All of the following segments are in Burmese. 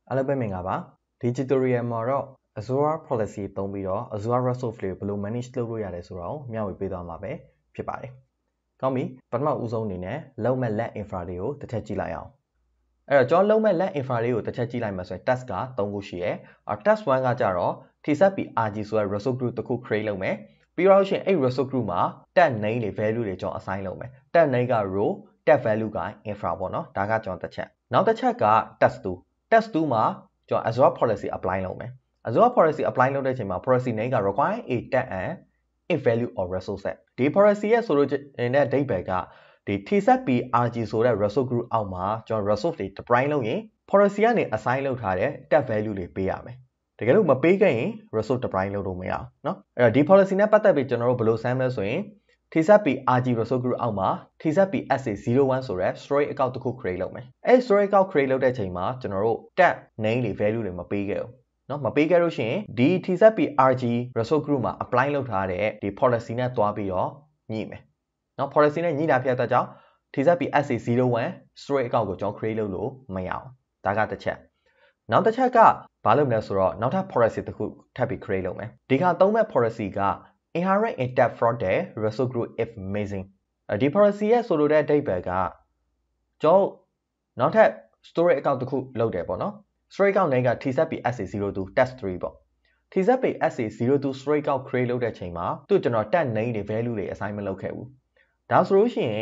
အားလုံးပဲမင်္ဂလာပါဒီ tutorial မှာတော့ Azure policy သုံးပြီးတော့ Azure resource လေးကိုဘယ်လို manage လုပ်လို့ရတယ်ဆိုတာကိုမျှဝေပေးသွားမှာပဲဖြစ်ပါတယ်။ကောင်းပြီပထမဦးဆုံးအနေနဲ့လုံးမဲ့ lab infra လေးကိုတစ်ချက်ကြည့်လိုက်အောင်။အဲ့တော့ကျွန်တော်လုံးမဲ့ lab infra လေးကိုတစ်ချက်ကြည့်လိုက်မှာဆိုရင် task က3ခုရှိရယ်။ task 1ကကြတော့ TCP RG ဆိုတဲ့ resource group တစ်ခု create လုပ်မယ်။ပြီးတော့ရှင်အဲ့ resource group မှာ tag name တွေ value တွေကျွန်တော် assign လုပ်မယ်။ tag name က row tag value က infra ပေါ့နော်။ဒါကကျွန်တော်တစ်ချက်။နောက်တစ်ချက်က task 2မှာကျွန်တော် Azure policy apply လုပ်မယ် Azure policy apply လုပ်တဲ့အချိန်မှာ policy name က require a tag and a value or resource set ဒီ policy ရဲ့ဆိုလို့တဲ့ date ကဒီ TCP RG ဆိုတဲ့ resource group အောက်မှာကျွန်တော် resource တွေ deploy လုပ်ရင် policy ကနေ assign လုပ်ထားတဲ့ tag value တွေပေးရမယ်တကယ်လို့မပေးခဲ့ရင် resource deploy လုပ်လို့မရအောင်เนาะအဲ့တော့ဒီ policy နဲ့ပတ်သက်ပြီးကျွန်တော်တို့ဘယ်လိုဆမ်းမလဲဆိုရင် TCP RG resource group အောက်မှာ TCP SA01 ဆိုတဲ့ storage account တစ်ခု create လုပ်မယ်အဲ့ storage account create လုပ်တဲ့အချိန်မှာကျွန်တော်တို့ tag name တွေ value တွေမပေးခဲ့ဘူးเนาะမပေးခဲ့လို့ရှိရင်ဒီ TCP RG resource group မှာ apply လုပ်ထားတဲ့ဒီ policy နဲ့တွားပြီးတော့ညှိမယ်เนาะ policy နဲ့ညှိတာဖြစ်တဲ့ကြောင့် TCP SA01 storage account ကိုကျွန်တော် create လုပ်လို့မရအောင်ဒါကတစ်ချက်နောက်တစ်ချက်ကဘာလုပ်မလဲဆိုတော့နောက်ထပ် policy တစ်ခုထပ်ပြီး create လုပ်မယ်ဒီခါသုံးမဲ့ policy ကinherent in tab from the resource group if missing ဒီ policy ရဲ့ဆိုလိုတဲ့ date ကကျွန်တော်နောက်ထပ် storage account တစ်ခုလုပ်တယ်ပေါ့နော် storage account name က TCP SA02 test 3ပေါ့ TCP SA02 storage account create လုပ်တဲ့အချိန်မှာသူ့ကျွန်တော် tag name တွေ value တွေ assign မလုပ်ခဲ့ဘူးဒါဆိုလို့ရှိရင်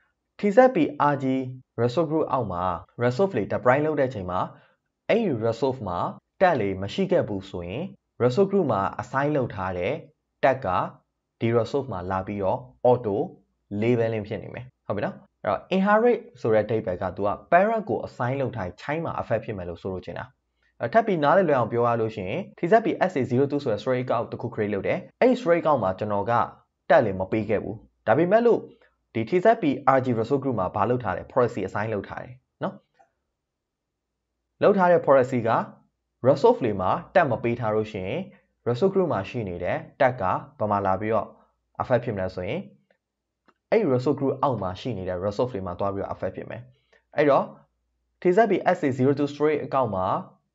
TCP RG resource group အောက်မှာ resource တွေ deploy လုပ်တဲ့အချိန်မှာအဲ့ဒီ resource မှာ tag တွေမရှိခဲ့ဘူးဆိုရင် resource group မှာ assign လုပ်ထားတဲ့ tag ကဒီ resource မှာလာပြီးတော့ auto labeling ဖြစ်နေမယ်ဟုတ်ပြီနော်အဲ့တော့ inherit ဆိုတဲ့ date ကသူက parent ကို assign လုပ်ထား child မှာ affect ဖြစ်မယ်လို့ဆိုလိုချင်တာထပ်ပြီးနားလည်လွယ်အောင်ပြောရလို့ရှိရင် TCP SA02 ဆိုတဲ့ storage account တစ်ခု create လုပ်တယ်အဲ့ဒီ storage account မှာကျွန်တော်က tag လေးမပေးခဲ့ဘူးဒါပေမဲ့လို့ဒီ TCP RG resource group မှာဘာလုပ်ထားလဲ policy assign လုပ်ထားတယ်နော်လုပ်ထားတဲ့ policy က resource လေးမှာ tag မပေးထားလို့ရှိရင် resource group မှာရှိနေတဲ့ tag ကဘာမှလာပြီးတော့ affect ဖြစ်မလဲဆိုရင်အဲ့ resource group အောက်မှာရှိနေတဲ့ resource တွေမှာတွားပြီးတော့ affect ဖြစ်မယ်အဲ့တော့ TCP SA02 storage account မှာ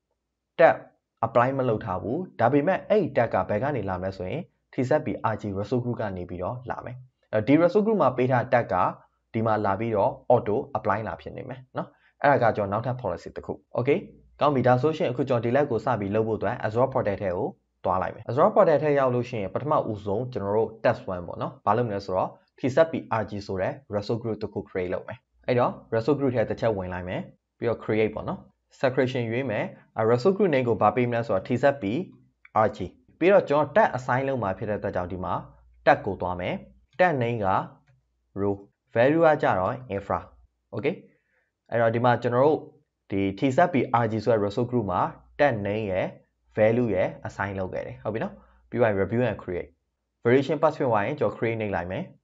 tag apply မလုပ်ထားဘူးဒါပေမဲ့အဲ့ tag ကဘယ်ကနေလာမလဲဆိုရင် TCP RG resource group ကနေပြီးတော့လာမယ်ဒီ resource group မှာပေးထား tag ကဒီမှာလာပြီးတော့ auto apply လာဖြစ်နေမယ်เนาะအဲ့ဒါကကျွန်တော်နောက်ထပ် policy တစ်ခု okay ကောင်းပြီဒါဆိုရှင်အခုကျွန်တော်ဒီ lab ကိုစပြီးလုပ်ဖို့အတွက် Azure portal ထဲကိုတွားလိုက်မယ် Azure portal ထဲရောက်လို့ရှိရင်ပထမဦးဆုံးကျွန်တော်တို့ test 1ပေါ့နော်ဘာလုပ်မလဲဆိုတော့ TCP RG ဆိုတဲ့ resource group တစ်ခု create လုပ်မယ်အဲ့တော့ resource group ထဲတစ်ချက်ဝင်လိုက်မယ်ပြီးတော့ create ပေါ့နော် separation ရွေးမယ် resource group name ကိုဗာပေးမလဲဆိုတော့ TCP RG ပြီးတော့ကျွန်တော် tag assign လုပ်မှာဖြစ်တဲ့အတွက်ကြောင့်ဒီမှာ tag ကိုတွားမယ် tag name က row value ကကြတော့ infra okay အဲ့တော့ဒီမှာကျွန်တော်တို့ဒီ TCP RG ဆိုတဲ့ resource group မှာ tag name ရယ် value ရယ် assign လုပ်ခဲ့တယ်ဟုတ်ပြီနော်ပြီးရင် review and create variation pass ဖြစ်သွားရင်ကျွန်တော် create နှိပ်လိုက်မယ်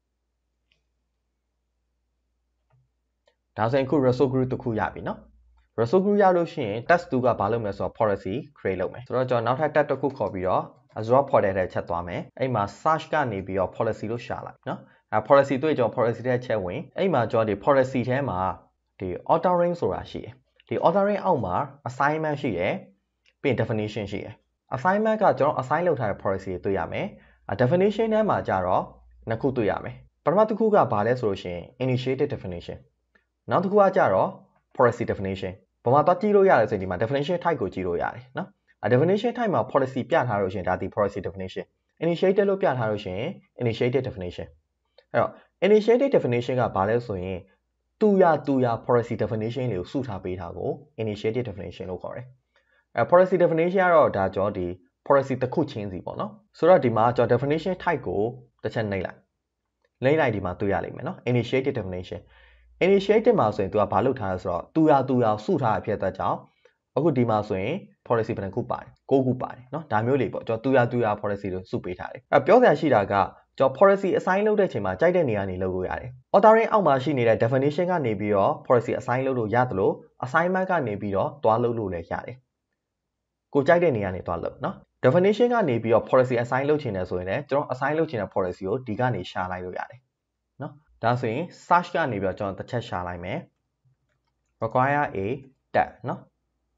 ဒါဆိုရင်ခု resource group တစ်ခုရပြီနော် resource group ရလို့ရှိရင် test 2ကဘာလုပ်မလဲဆိုတော့ policy create လုပ်မယ်ဆိုတော့ကျွန်တော်နောက်ထပ် tab တစ်ခုခေါ်ပြီးတော့ Azure portal ထဲချက်သွားမယ်အဲ့မှာ search ကနေပြီးတော့ policy လို့ရှာလိုက်နော်အဲ policy တွေ့ကျွန်တော် policy ထဲချက်ဝင်အဲ့မှာကျွန်တော်ဒီ policy ထဲမှာဒီ ordering ဆိုတာရှိတယ်ဒီ ordering အောက်မှာ assignment ရှိတယ်ပြီးရင် definition ရှိတယ် assignment ကကျွန်တော် assign လုပ်ထားတဲ့ policy တွေတွေ့ရမယ်definition ထဲမှာကြတော့နှစ်ခုတွေ့ရမယ်ပထမတစ်ခုကဘာလဲဆိုလို့ရှိရင် initiated definition နောက်တစ်ခုကကြတော့ policy definition ဘာမှတော့ကြည့်လို့ရတယ်ဆိုရင်ဒီမှာ definition type ကိုကြည့်လို့ရတယ်နော်definition type မှာ policy ပြထားလို့ရှိရင်ဒါဒီ policy definition initiated လို့ပြထားလို့ရှိရင် initiated definition အဲ့တော့ initiated definition ကဘာလဲဆိုရင်တူရ policy definition တွေကိုစုထားပေးတာကို initiated definition လို့ခေါ်တယ်policy definition ကတော့ဒါကြောဒီ policy တစ်ခုချင်းစီပေါ့နော်ဆိုတော့ဒီမှာကျွန်တော် definition type ကိုတစ်ချက်နှိပ်လိုက်ဒီမှာတွေ့ရလိမ့်မယ်နော် initiated definition initiated မှာဆိုရင် तू ကဘာလုပ်ထားလဲဆိုတော့တူရစုထားရဖြစ်တဲ့ကြောင့်အခုဒီမှာဆိုရင် policy ဘယ်နှခုပါတယ်6ခုပါတယ်เนาะဒါမျိုးလေးပေါ့ကျွန်တော်တူရ policy တွေစုပေးထားတယ်ပြောစရာရှိတာကကျွန်တော် policy assign လုပ်တဲ့အချိန်မှာကြိုက်တဲ့နေရာနေလုပ်လို့ရတယ် ordering အောက်မှာရှိနေတဲ့ definition ကနေပြီးတော့ policy assign လုပ်လို့ရတယ်လို့ assignment ကနေပြီးတော့တွားလုပ်လို့လည်းရတယ်ကိုကြိုက်တဲ့နေရာနေတွားလုပ်เนาะ definition ကနေပြီးတော့ policy assign လုပ်ချင်တယ်ဆိုရင်လည်းကျွန်တော် assign လုပ်ချင်တဲ့ policy ကိုဒီကနေရှာလိုက်လို့ရတယ်เนาะဒါဆိုရင် search ကနေပြီးတော့ကျွန်တော်တစ်ချက်ရှာလိုက်မယ် require a tag เนาะ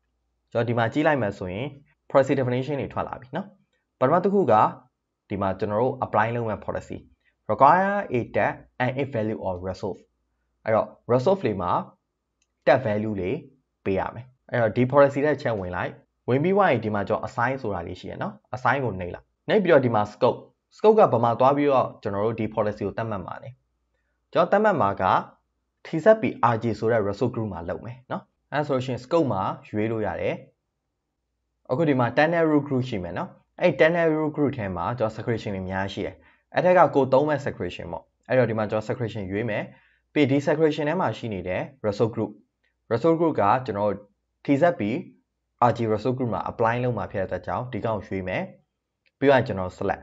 ကျွန်တော်ဒီမှာကြည့်လိုက်မယ်ဆိုရင် policy definition တွေထွက်လာပြီနော်ပထမတစ်ခုကဒီမှာကျွန်တော်တို့ apply လုပ်မဲ့ policy require a tag and a value or resource အဲ့တော့ resource လေးမှာ tag value လေးပေးရမယ်အဲ့တော့ဒီ policy တဲ့ချက်ဝင်လိုက်ဝင်ပြီးွားရင်ဒီမှာကျွန်တော် assign ဆိုတာလေးရှိရနော် assign ကိုနှိပ်လိုက်နှိပ်ပြီးတော့ဒီမှာ scope ကဘာမှသွားပြီးတော့ကျွန်တော်တို့ဒီ policy ကိုသတ်မှတ်မှာလေကျွန်တော်သတ်မှတ်မှာက TZP RG ဆိုတဲ့ resource group မှာလုပ်မယ်နော်အဲဆိုရှင် scope မှာရွေးလို့ရတယ်အခုဒီမှာ tunnel root group ရှိမယ်နော်အဲ့ tunnel root group ထဲမှာကျွန်တော် secretion တွေအများရှိတယ်အဲ့ထက်ကကိုသုံးမဲ့ secretion ပေါ့အဲ့တော့ဒီမှာကျွန်တော် secretion ရွေးမယ်ပြီးဒီ secretion ထဲမှာရှိနေတဲ့ resource group ကကျွန်တော် TZP RG resource group မှာ apply လုပ်မှာဖြစ်တဲ့အတွက်ကြောင့်ဒီကောင်ရွေးမယ်ပြီးတော့ကျွန်တော် select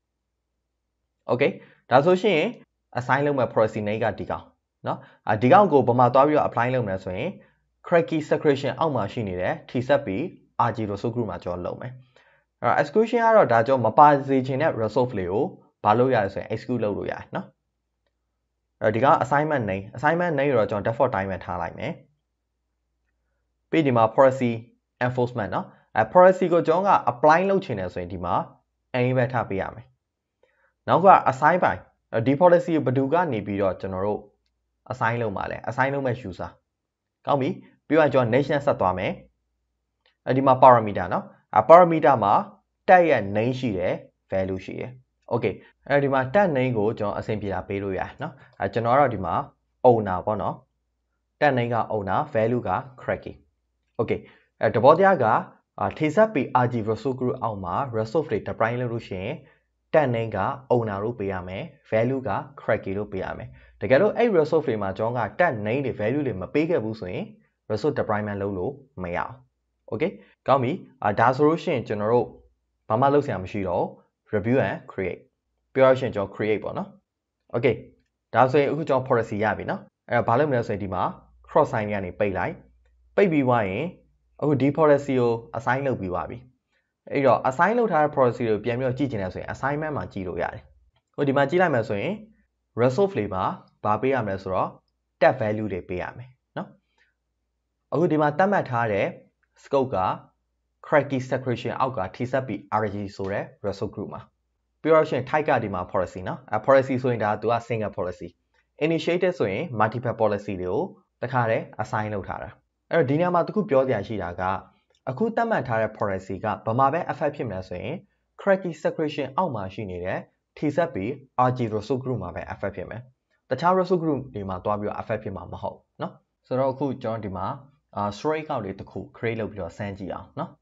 okay ဒါဆိုရှင် assign လုပ်မဲ့ policy name ကဒီကောင်နော်ဒီကောင်ကိုဘာမှသွားပြီးတော့ apply လုပ်မယ်ဆိုရင် cracky secretion အောက်မှာရှိနေတဲ့ TZP RG resource group မှာကျွန်တော်လုပ်မယ်အဲ့တော့ exclusion ကတော့ဒါကြောင့်မပါစေချင်တဲ့ resource လေးကိုဘာလုပ်ရလဲဆိုရင် exclude လုပ်လို့ရတယ်နော်အဲ့တော့ဒီကောင် assignment name တော့ကျွန်တော် default တိုင်းပဲထားလိုက်မယ်ပြီးဒီမှာ policy enforcement နော်policy ကိုကျွန်တော်က apply လုပ်ချင်တယ်ဆိုရင်ဒီမှာ any ပဲထားပေးရမယ်နောက်က assign ပိုင်းဒီ policy ကိုဘယ်သူကနေပြီးတော့ကျွန်တော်တို့ assign လုပ်မှာလဲ assign လုပ်မဲ့ user ကောင်းပြီပြီးတော့ကျွန်တော် nation ဆက်သွားမယ်ဒီမှာ parameter နော်parameter မှာ tag ရဲ့ name ရှိတယ် value ရှိတယ် okay ဒီမှာ tag name ကိုကျွန်တော်အဆင်ပြေတာပေးလို့ရတယ်နော်ကျွန်တော်ကတော့ဒီမှာ owner ပေါ့နော် tag name က owner value က cracky okay တဘောတရားက TZP RG resource group အောက်မှာ resource တွေ deploy လုပ်လို့ရှိရင် tag name က owner လို့ပေးရမယ် value က cracky လို့ပေးရမယ်တကယ်လို့အဲ့ resource တွေမှာကျွန်တော်က tag name တွေ value တွေမပေးခဲ့ဘူးဆိုရင် resource deployment လုပ်လို့မရအောင် okay ကောင်းပြီဒါဆိုလို့ရှိရင်ကျွန်တော်တို့ဘာမှလုပ်စရာမရှိတော့ review and create ပြောရရှင်ကျွန်တော် create ပေါ့နော် okay ဒါဆိုရင်အခုကျွန်တော် policy ရပြီနော်အဲ့တော့ဘာလုပ်မလဲဆိုရင်ဒီမှာ cross sign ကနေပိတ်လိုက်ပိတ်ပြီးွားရင်အခုဒီ policy ကို assign လုပ်ပြီးပါပြီအဲ့တော့ assign လုပ်ထားတဲ့ policy ကိုပြန်ပြီးတော့ကြည့်ချင်တယ်ဆိုရင် assignment မှာကြည့်လို့ရတယ်ဟိုဒီမှာကြည့်လိုက်မယ်ဆိုရင် resource လေးမှာဘာပေးရမလဲဆိုတော့ tag value တွေပေးရမယ်နော်အခုဒီမှာသတ်မှတ်ထားတဲ့ scope က cracky secretion အောက်က TZP RG ဆိုတဲ့ resource group မှာပြီးတော့ရှင် type ကဒီမှာ policy နော်policy ဆိုရင်ဒါသူက single policy initiated ဆိုရင် multiple policy တွေကိုတခါတည်း assign လုပ်ထားတာအဲ့တော့ဒီနေရာမှာတခုပြောစရာရှိတာကအခုသတ်မှတ်ထားတဲ့ policy ကဘာမှပဲ affect ဖြစ်မလဲဆိုရင် cracky secretion အောက်မှာရှိနေတဲ့ TZP RG resource group မှာပဲ affect ဖြစ်မယ်တခြား resource group တွေမှာတွားပြီးတော့ affect ဖြစ်မှာမဟုတ်เนาะဆိုတော့အခုကျွန်တော်ဒီမှာstorage account လေးတစ်ခု create လုပ်ပြီးတော့စမ်းကြည့်အောင်เนาะ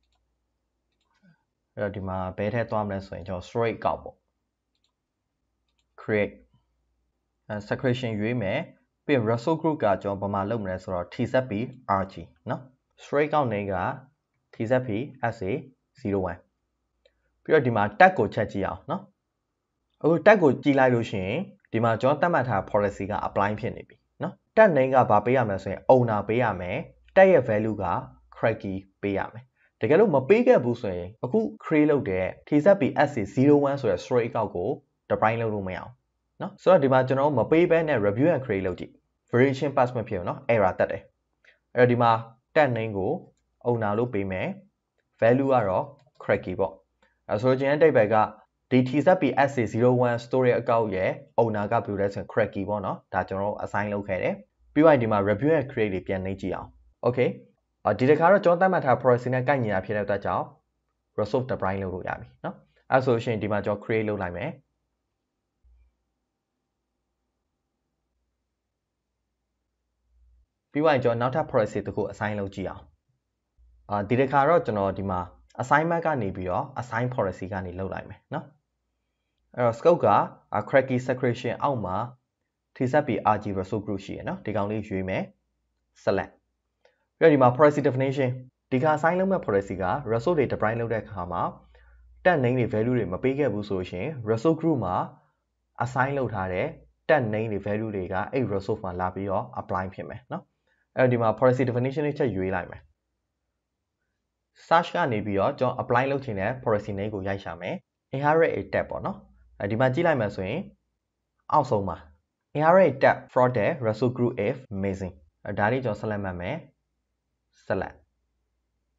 အဲ့တော့ဒီမှာဘယ်ထဲသွားမလဲဆိုရင်ကျွန်တော် storage account ပေါ့ create secretion ရွေးမယ်ပြီး resource group ကကျွန်တော်ဘာမှလုပ်မလဲဆိုတော့ TZP RG เนาะ storage account name က TZP SA01 ပြီးတော့ဒီမှာ tag ကိုချက်ကြည့်အောင်เนาะအခု tag ကိုကြည့်လိုက်လို့ရှိရင်ဒီမှာကျွန်တော်သတ်မှတ်ထား policy က apply ဖြစ်နေပြီเนาะ tag name ကဘာပေးရမလဲဆိုရင် owner ပေးရမယ် tag ရဲ့ value က cracky ပေးရမယ်တကယ်လို့မပေးခဲ့ဘူးဆိုရင်အခု create လုပ်တဲ့ TZP SA01 ဆိုတဲ့ storage account ကို deploy လုပ်လို့မရအောင်เนาะဆိုတော့ဒီမှာကျွန်တော်မပေးဘဲနဲ့ review and create လုပ်ကြည့် variation pass မဖြစ်ဘူးเนาะ error တက်တယ်အဲ့တော့ဒီမှာ tag name ကို owner လို့ပေးမယ် value ကတော့ cracky ပေါ့ဆိုတော့ကျန်တဲ့ type ကဒီ TZP SA01 storage account ရဲ့ owner ကဘယ်လိုလဲဆိုရင် cracky ပေါ့နော်ဒါကျွန်တော် assign လုပ်ခဲ့တယ်ပြီးတော့ဒီမှာ review and create တွေပြန်နှိပ်ကြည့်အောင် okay ဒီတစ်ခါတော့ကျွန်တော်သတ်မှတ်ထား policy နဲ့ကိုက်ညီတာဖြစ်တဲ့အတွက်ကြောင့် resource deploy လုပ်လို့ရပြီเนาะအဲဆိုရှင်ဒီမှာကျွန်တော် create လုပ်လိုက်မယ်ပြီးတော့ကျွန်တော်နောက်ထပ် policy တစ်ခု assign လုပ်ကြည့်အောင်ဒီတစ်ခါတော့ကျွန်တော်ဒီမှာ assignment ကနေပြီးတော့ assign policy ကနေလုပ်လိုက်မယ်เนาะအဲ့တော့ scope က cracky secretion အောက်မှာ TZP RG resource group ရှိရเนาะဒီကောင်လေးရွေးမယ် select ပြီးတော့ဒီမှာ policy definition ဒီက assign လုပ်မဲ့ policy က resource တွေ deploy လုပ်တဲ့အခါမှာ tag name တွေ value တွေမပေးခဲ့ဘူးဆိုရှင် resource group မှာ assign လုပ်ထားတဲ့ tag name တွေ value တွေကအဲ့ resource မှာလာပြီးတော့ apply ဖြစ်မယ်เนาะအဲ့တော့ဒီမှာ policy definition လေးချက်ရွေးလိုက်မယ် search ကနေပြီးတော့ကျွန်တော် apply လုပ်ချင်တဲ့ policy name ကိုရိုက်ရှာမယ် inherit a tag ပေါ့နော်ဒီမှာကြည့်လိုက်မယ်ဆိုရင်အောက်ဆုံးမှာ inherit tag for the resource group if missing ဒါလေးကျွန်တော် select မှတ်မယ် select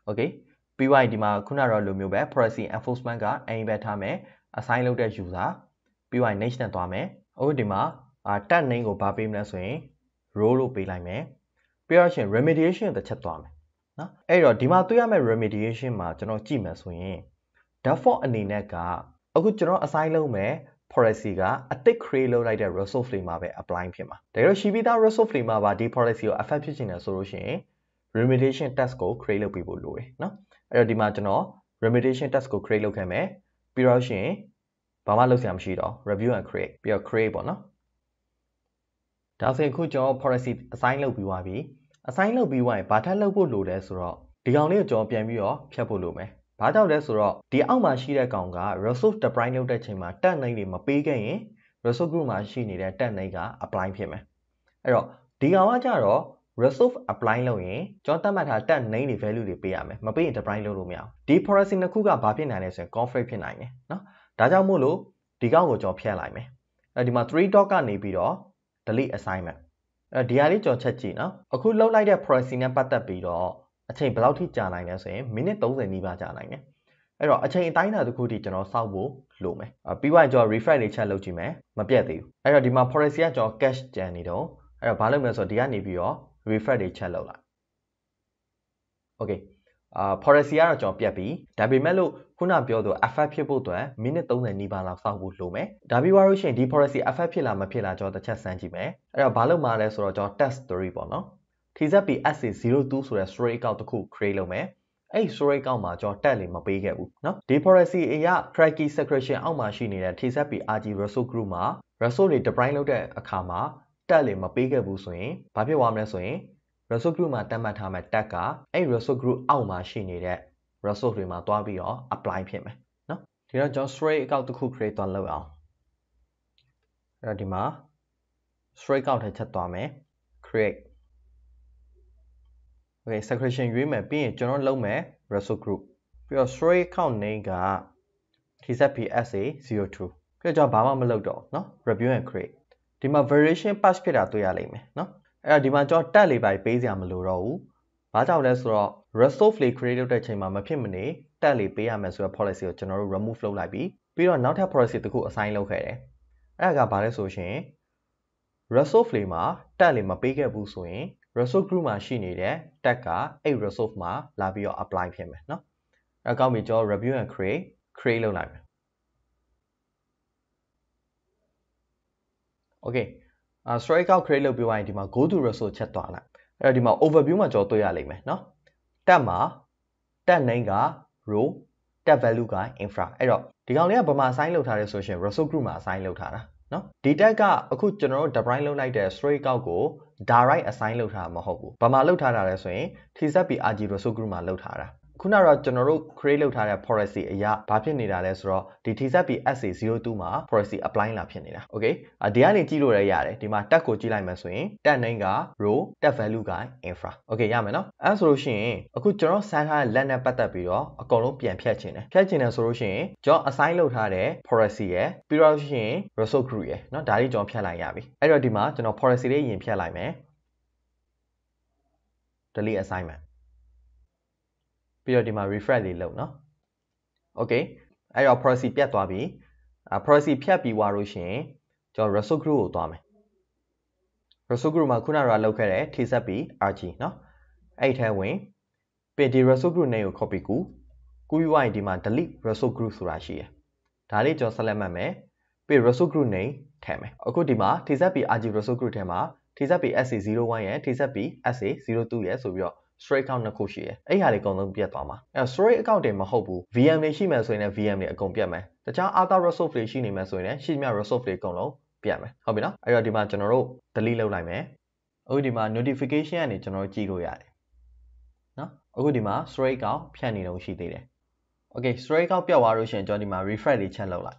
okay ပြီးွားရင်ဒီမှာခုနကတော့လိုမျိုးပဲ policy enforcement က aim ပဲထားမယ် assign လုပ်တဲ့ user ပြီးွားရင် next နဲ့သွားမယ်အခုဒီမှာtag name ကိုဘာပေးမလဲဆိုရင် role လို့ပေးလိုက်မယ်ပြီးတော့ရှင် remediation တစ်ချက်သွားမယ်နော်အဲ့တော့ဒီမှာတွေ့ရမယ့် remediation မှာကျွန်တော်ကြည့်မယ်ဆိုရင် default အနေနဲ့ကအခုကျွန်တော် assign လုပ်မယ် policy ကအသစ် create လုပ်လိုက်တဲ့ resource တွေမှာပဲ apply ဖြစ်မှာဒါကြောင့်ရှိပြီးသား resource တွေမှာပါဒီ policy ကို affect ဖြစ်နေတယ်ဆိုလို့ရှိရင် remediation test ကို create လုပ်ပေးဖို့လိုတယ်နော်အဲ့တော့ဒီမှာကျွန်တော် remediation test ကို create လုပ်ခဲ့မယ်ပြီးတော့ရှင်ဘာမှလုပ်စရာမရှိတော့ review and create ပြီးတော့ create ပေါ့နော်ဒါဆိုရင်အခုကျွန်တော် policy assign လုပ်ပြီးသွားပြီ assign လုပ်ပြီးသွားရင်ဘာထပ်လုပ်ဖို့လိုလဲဆိုတော့ဒီကောင်လေးကိုကျွန်တော်ပြန်ပြီးတော့ဖြတ်ဖို့လိုမယ်ဘာကြောင့်လဲဆိုတော့ဒီအောက်မှာရှိတဲ့ကောင်က resource deploy လုပ်တဲ့ချိန်မှာ tag name တွေမပေးခဲ့ရင် resource group မှာရှိနေတဲ့ tag name က apply ဖြစ်မယ်အဲ့တော့ဒီကောင်ကကြတော့ resource apply လုပ်ရင်ကျွန်တော်သတ်မှတ်ထား tag name တွေ value တွေပေးရမယ်မပေးရင် deploy လုပ်လို့မရဘူးဒီ policy နှစ်ခုကဘာဖြစ်နိုင်လဲဆိုရင် conflict ဖြစ်နိုင်တယ်နော်ဒါကြောင့်မို့လို့ဒီကောင်ကိုကျွန်တော်ဖျက်လိုက်မယ်အဲ့ဒီမှာ3 dot ကနေပြီးတော့ delete assignment ဒီဟာလေးကျွန်တော်ချက်ကြည့်နော်အခုလှုပ်လိုက်တဲ့ policy နဲ့ပတ်သက်ပြီးတော့အချိန်ဘယ်လောက်ထိကြာနိုင်လဲဆိုရင်မိနစ်30နီးပါးကြာနိုင်တယ်အဲ့တော့အချိန်အတိုင်းအတာတစ်ခုထိကျွန်တော်စောင့်ဖို့လိုမယ်ပြီးတော့ကျွန်တော် refresh လေးချက်လုပ်ကြည့်မယ်မပြတ်သေးဘူးအဲ့တော့ဒီမှာ policy ကကျွန်တော် cache ကျန်နေတော့အဲ့တော့ဘာလုပ်မလဲဆိုတော့ဒီကနေပြီးတော့ refresh လေးချက်လုပ်လိုက် okay policy ကတော့ကျွန်တော်ပြတ်ပြီဒါပေမဲ့လို့ခုနပြောသူ affect ဖြစ်ဖို့အတွက်မိနစ်30နီးပါးလောက်စောင့်ဖို့လိုမယ်ဒါပြီးသွားလို့ရှိရင်ဒီ policy affect ဖြစ်လားမဖြစ်လားကျွန်တော်တစ်ချက်စမ်းကြည့်မယ်အဲ့တော့ဘာလုပ်မှာလဲဆိုတော့ကျွန်တော် test 3ပေါ့နော် TZP SA02 ဆိုတဲ့ storage account တစ်ခု create လုပ်မယ်အဲ့ storage account မှာကျွန်တော် tag လေးမပေးခဲ့ဘူးเนาะဒီ policy အရ cracky secretion အောက်မှာရှိနေတဲ့ TZP RG resource group မှာ resource တွေ deploy လုပ်တဲ့အခါမှာ tag လေးမပေးခဲ့ဘူးဆိုရင်ဘာဖြစ်သွားမလဲဆိုရင် resource group မှာတတ်မှတ်ထားမဲ့ tag ကအဲ့ resource group အောက်မှာရှိနေတဲ့ resource တွေမှာတွားပြီးတော့ apply ဖြစ်မယ်เนาะဒီတော့ကျွန်တော် storage account တစ်ခု create သွားလုပ်အောင်အဲ့တော့ဒီမှာ storage account ထဲချက်သွားမယ် create okay secretion ရွေးမယ်ပြီးရင်ကျွန်တော်လုပ်မယ် resource group ပြီးတော့ storage account name က TZPSA02 ပြီးတော့ကျွန်တော်ဘာမှမလုပ်တော့เนาะ review and create ဒီမှာ variation patch ဖြစ်တာတွေ့ရလိမ့်မယ်เนาะအဲ့တော့ဒီမှာကျွန်တော် tag လေးပဲပေးစရာမလိုတော့ဘူးဘာကြောင့်လဲဆိုတော့ resource လေး create လုပ်တဲ့အချိန်မှာမဖြစ်မနေ tag လေးပေးရမယ်ဆိုတဲ့ policy ကိုကျွန်တော်တို့ remove လုပ်လိုက်ပြီးတော့နောက်ထပ် policy တစ်ခု assign လုပ်ခဲ့တယ်အဲ့ဒါကဘာလဲဆိုရှင် resource လေးမှာ tag လေးမပေးခဲ့ဘူးဆိုရင် resource group မှာရှိနေတဲ့ tag ကအဲ့ resource မှာလာပြီးတော့ apply ဖြစ်မယ်เนาะအဲ့ကောင်းပြီကျွန်တော် review and create လုပ်လိုက်မယ် okay storage account create လုပ်ပြီးရင်ဒီမှာ go to resource ချက်သွားလိုက်အဲ့တော့ဒီမှာ overview မှာကျွန်တော်တွေ့ရလိမ့်မယ်เนาะ tab မှာ tab name က row tab value က infra အဲ့တော့ဒီကောင်လေးကဘာမှ assign လုပ်ထားလဲဆိုရှင် resource group မှာ assign လုပ်ထားတာเนาะဒီ tag ကအခုကျွန်တော်တို့ deploy လုပ်လိုက်တဲ့ storage account ကို direct assign လုပ်ထားတာမဟုတ်ဘူးဘာမှလုပ်ထားတာလဲဆိုရင် TZP RG resource group မှာလုပ်ထားတာခုနကတော့ကျွန်တော်တို့ create လုပ်ထားတဲ့ policy အရာဘာဖြစ်နေတာလဲဆိုတော့ဒီ TZP SA02 မှာ policy apply လာဖြစ်နေတာ okay ဒီကနေကြည့်လို့ရရတယ်ဒီမှာ tag ကိုကြည့်လိုက်မယ်ဆိုရင် tag name က row tag value က infra okay ရမယ်နော်အဲ့ဆိုလို့ရှိရင်အခုကျွန်တော်စမ်းထားတဲ့ let နဲ့ပတ်သက်ပြီးတော့အကုန်လုံးပြန်ဖြတ်ချင်တယ်ဆိုလို့ရှိရင်ကျွန်တော် assign လုပ်ထားတဲ့ policy ရယ်ပြီးတော့ရှိရင် resource group ရယ်เนาะဒါလေးကျွန်တော်ဖြတ်လိုက်ရပြီအဲ့တော့ဒီမှာကျွန်တော် policy လေးရင်ဖြတ်လိုက်မယ် delete assignment ပြီးတော့ဒီမှာ refresh လေးလုပ်เนาะ okay အဲ့တော့ policy ပြတ်သွားပြီpolicy ဖြတ်ပြီးသွားလို့ရှိရင်ကျွန်တော် resource group ကိုသွားမယ် resource group မှာခုနကလောက်ခဲ့တဲ့ TZP RG เนาะအဲ့ထဲဝင်ပြီးဒီ resource group name ကို copy ကူးပြီးသွားရင်ဒီမှာ delete resource group ဆိုတာရှိတယ်ဒါလေးကျွန်တော်ဆက်လက်မှတ်မယ်ပြီး resource group name ထည့်မယ်အခုဒီမှာ TZP RG resource group ထဲမှာ TZP SA01 ရယ် TZP SA02 ရယ်ဆိုပြီးတော့ storage account နှစ်ခုရှိတယ်အဲ့ဟာလေးအကုန်လုံးပြတ်သွားမှာအဲ့တော့ storage account တွေမဟုတ်ဘူး VM တွေရှိမယ်ဆိုရင်လည်း VM တွေအကုန်ပြတ်မယ်တခြား other resource တွေရှိနေမယ်ဆိုရင်လည်းရှိသမျှ resource တွေအကုန်လုံးပြတ်မယ်ဟုတ်ပြီနော်အဲ့တော့ဒီမှာကျွန်တော်တို့ delete လုပ်လိုက်မယ်အခုဒီမှာ notification ကနေကျွန်တော်တို့ကြည့်လို့ရတယ်နော်အခုဒီမှာ storage account ဖြတ်နေတော့ရှိသေးတယ် okay storage account ပြတ်သွားလို့ရှိရင်ကျွန်တော်ဒီမှာ refresh လေးချက်လုပ်လိုက်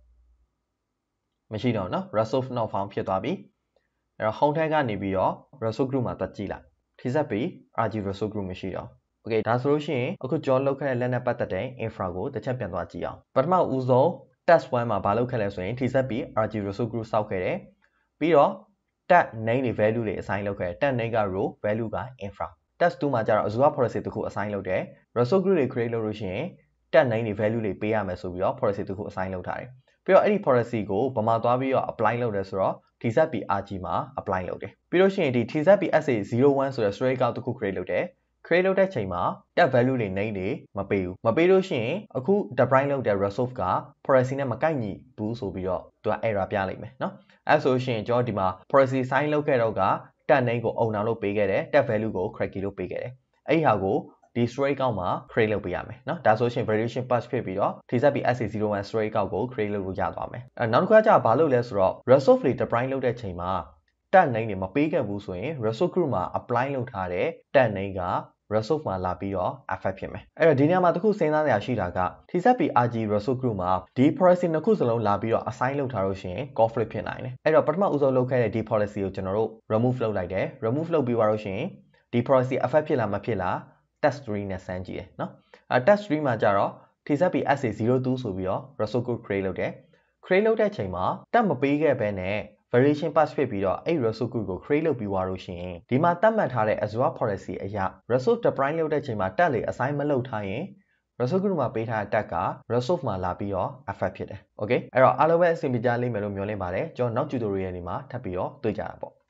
မရှိတော့နော် resource not found ဖြစ်သွားပြီအဲ့တော့ home ထဲကနေပြီးတော့ resource group မှာတက်ကြည့်လိုက်TZP RG resource group မရှိတော့ okay ဒါဆိုလို့ရှိရင်အခုကျွန်တော်လုပ်ခဲ့တဲ့လက်နဲ့ပတ်သက်တဲ့ infra ကိုတစ်ချက်ပြန်သွားကြည့်အောင်ပထမဦးဆုံး test 1မှာဘာလုပ်ခဲ့လဲဆိုရင် TZP RG resource group စောက်ခဲ့တယ်ပြီးတော့ tag name တွေ value တွေ assign လုပ်ခဲ့တယ် tag name က row value က infra test 2မှာကျတော့ Azure policy တစ်ခု assign လုပ်တယ် resource group တွေ create လုပ်လို့ရှိရင် tab name တွေ value တွေပေးရမယ်ဆိုပြီးတော့ policy တစ်ခု assign လုပ်ထားတယ်ပြီးတော့အဲ့ဒီ policy ကိုဗမာသွားပြီးတော့ apply လုပ်တယ်ဆိုတော့ TZP RG မှာ apply လုပ်တယ်ပြီးလို့ရှိရင်ဒီ TZP SA01 ဆိုတဲ့ storage account တစ်ခု create လုပ်တယ် create လုပ်တဲ့အချိန်မှာ tab value တွေ name တွေမပေးဘူးမပေးလို့ရှိရင်အခု deploy လုပ်တဲ့ resource က policy နဲ့မကိုက်ညီဘူးဆိုပြီးတော့သူက error ပြလိုက်မယ်เนาะအဲ့ဆိုရှင်ကျွန်တော်ဒီမှာ policy sign လုပ်ခဲ့တော့က tab name ကို owner လို့ပေးခဲ့တယ် tab value ကို cracky လို့ပေးခဲ့တယ်အဲ့ဒီဟာကိုဒီ storage account မှာ create လုပ်ပေးရမယ်เนาะဒါဆိုရှင် variation pass ဖြစ်ပြီးတော့ TZP SA01 storage account ကို create လုပ်လို့ရသွားမယ်နောက်တစ်ခါကျဘာလုပ်လဲဆိုတော့ resource တွေ deploy လုပ်တဲ့ချိန်မှာ tab name တွေမပေးခဲ့ဘူးဆိုရင် resource group မှာ apply လုပ်ထားတဲ့ tab name ကresource မှာလာပြီးတော့ affect ဖြစ်မယ်အဲ့တော့ဒီနေရာမှာတစ်ခုစဉ်းစားစရာရှိတာက TZP RG resource group မှာဒီ policy နှစ်ခုစလုံးလာပြီးတော့ assign လုပ်ထားလို့ရှိရင် conflict ဖြစ်နိုင်တယ်အဲ့တော့ပထမဦးဆုံးလုပ်ခဲ့တဲ့ဒီ policy ကိုကျွန်တော်တို့ remove လုပ်လိုက်တယ် remove လုပ်ပြီးသွားလို့ရှိရင်ဒီ policy affect ဖြစ်လားမဖြစ်လား test 3နဲ့စမ်းကြည့်တယ်เนาะtest 3မှာကျတော့ TZP SA02 ဆိုပြီးတော့ resource group create လုပ်တယ် create လုပ်တဲ့အချိန်မှာ tab မပေးခဲ့ဘဲနဲ့variation pass ဖြစ်ပြီးတော့အဲ့ resource groupကို create လုပ်ပြီးသွားလို့ရှိရင်ဒီမှာသတ်မှတ်ထားတဲ့ Azure policy အရ resource deploy လုပ်တဲ့အချိန်မှာ tab တွေ assign မလုပ်ထားရင် resource group မှာပေးထားတဲ့ tab က resource မှာလာပြီးတော့ affect ဖြစ်တယ် okay အဲ့တော့အားလုံးပဲအဆင်ပြေကြလိမ့်မယ်လို့မျှော်လင့်ပါတယ်ကျွန်တော်နောက် tutorial တွေမှာထပ်ပြီးတော့တွေ့ကြတာပေါ့